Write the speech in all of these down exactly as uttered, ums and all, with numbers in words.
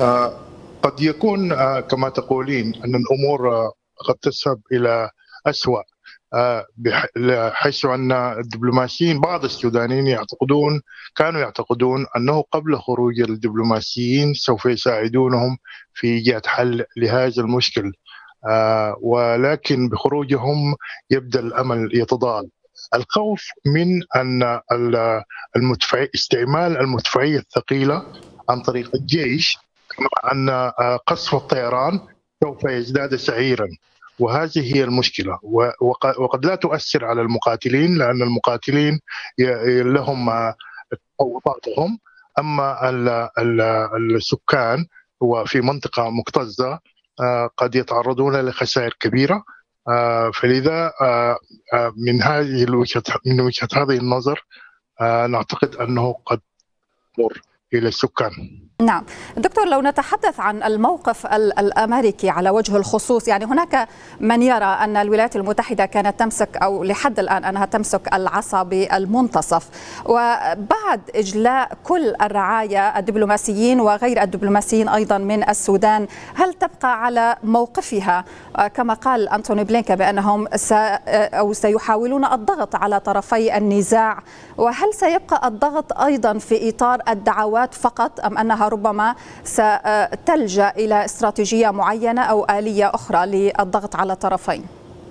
آه، قد يكون آه، كما تقولين أن الأمور آه، قد تذهب إلى أسوأ، آه، بح- حيث أن الدبلوماسيين بعض السودانيين يعتقدون كانوا يعتقدون أنه قبل خروج الدبلوماسيين سوف يساعدونهم في إيجاد حل لهذا المشكل، آه، ولكن بخروجهم يبدأ الأمل يتضاءل. الخوف من أن ال- المدفعي استعمال المدفعية الثقيلة عن طريق الجيش، كما أن آه، قصف الطيران سوف يزداد سعيرا، وهذه هي المشكلة. و- وق- وقد لا تؤثر على المقاتلين، لأن المقاتلين ي- لهم آه، تفاوضاتهم، أما ال- ال- السكان وفي منطقة مكتظة آه، قد يتعرضون لخسائر كبيرة. آه، فلذا آه، آه، من هذه الوجهة من وجهة هذه النظر آه، نعتقد أنه قد يمر إلى السكان. نعم دكتور، لو نتحدث عن الموقف ال- الأمريكي على وجه الخصوص، يعني هناك من يرى أن الولايات المتحدة كانت تمسك أو لحد الآن أنها تمسك العصا بالمنتصف، وبعد إجلاء كل الرعايا الدبلوماسيين وغير الدبلوماسيين أيضا من السودان، هل تبقى على موقفها كما قال أنتوني بلينكن بأنهم س أو سيحاولون الضغط على طرفي النزاع؟ وهل سيبقى الضغط أيضا في إطار الدعوات فقط، أم أنها ربما ستلجأ إلى استراتيجية معينة أو آلية أخرى للضغط على الطرفين؟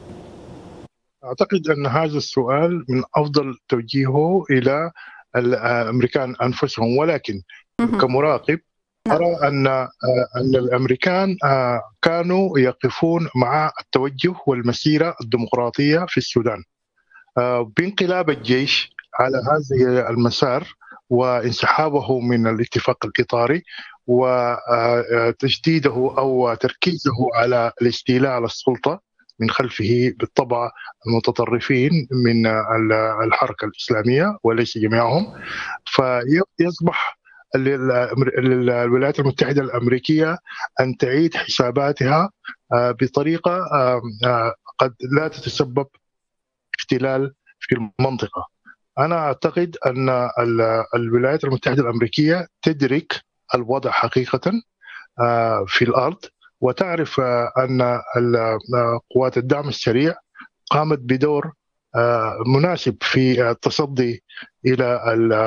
أعتقد أن هذا السؤال من أفضل توجيهه إلى الأمريكان أنفسهم، ولكن كمراقب أرى أن أن الأمريكان كانوا يقفون مع التوجه والمسيرة الديمقراطية في السودان. بانقلاب الجيش على هذه المسار وانسحابه من الاتفاق الإطاري وتشديده أو تركيزه على الاستيلاء على السلطة من خلفه بالطبع المتطرفين من الحركة الإسلامية وليس جميعهم، فيصبح للولايات المتحدة الأمريكية أن تعيد حساباتها بطريقة قد لا تتسبب اختلال في المنطقة. أنا أعتقد أن الولايات المتحدة الأمريكية تدرك الوضع حقيقة في الأرض، وتعرف أن قوات الدعم السريع قامت بدور مناسب في التصدي إلى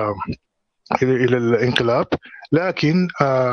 إلى الانقلاب، لكن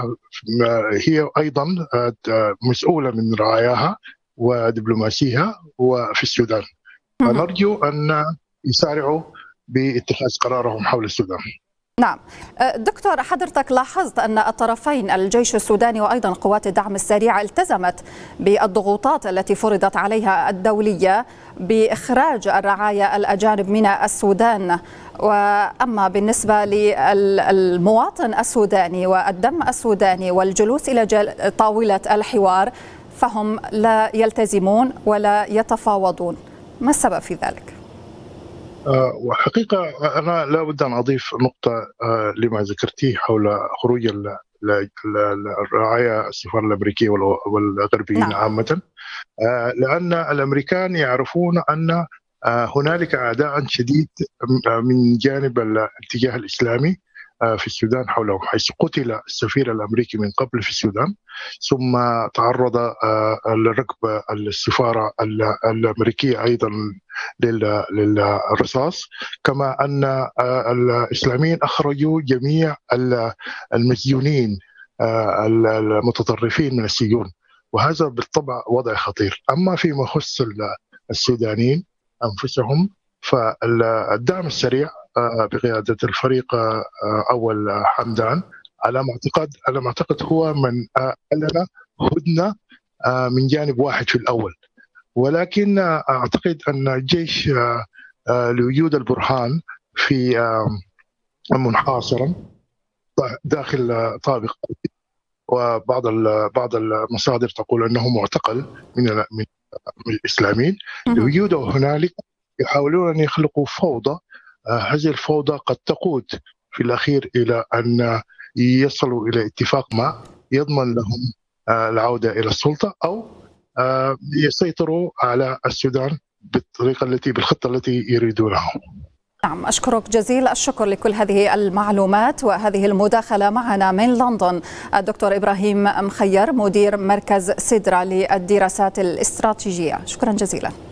هي أيضا مسؤولة من رعاياها ودبلوماسيها وفي السودان. فنرجو أن يسارعوا باتخاذ قرارهم حول السودان. نعم دكتور، حضرتك لاحظت أن الطرفين الجيش السوداني وأيضا قوات الدعم السريع التزمت بالضغوطات التي فرضت عليها الدولية بإخراج الرعايا الأجانب من السودان، وأما بالنسبة للمواطن السوداني والدم السوداني والجلوس إلى طاولة الحوار فهم لا يلتزمون ولا يتفاوضون، ما السبب في ذلك؟ أه وحقيقة أنا لا بد أن أضيف نقطة أه لما ذكرتيه حول خروج الرعايا السفارة الأمريكية والغربيين نعم. عامة، أه لأن الأمريكان يعرفون أن أه هنالك عداء شديد من جانب الاتجاه الإسلامي في السودان حولهم، حيث قتل السفير الأمريكي من قبل في السودان، ثم تعرض لركب السفارة الأمريكية أيضا للرصاص، كما أن الإسلاميين أخرجوا جميع المسجونين المتطرفين من السجون، وهذا بالطبع وضع خطير. أما فيما يخص السودانيين أنفسهم فالدعم السريع بقيادة الفريق أول حمدان على ما أعتقد على ما أعتقد هو من أعلن هدنة من جانب واحد في الأول، ولكن أعتقد أن الجيش لوجود البرهان في منحاصرا داخل طابق، وبعض بعض المصادر تقول أنه معتقل من من الإسلاميين، لوجوده هنالك يحاولون أن يخلقوا فوضى. هذه الفوضى قد تقود في الأخير إلى أن يصلوا إلى اتفاق ما يضمن لهم العودة إلى السلطة، أو يسيطروا على السودان بالطريقة التي بالخطة التي يريدونها. نعم، أشكرك جزيل الشكر لكل هذه المعلومات وهذه المداخلة معنا من لندن الدكتور إبراهيم مخير مدير مركز سدرة للدراسات الاستراتيجية. شكرا جزيلا.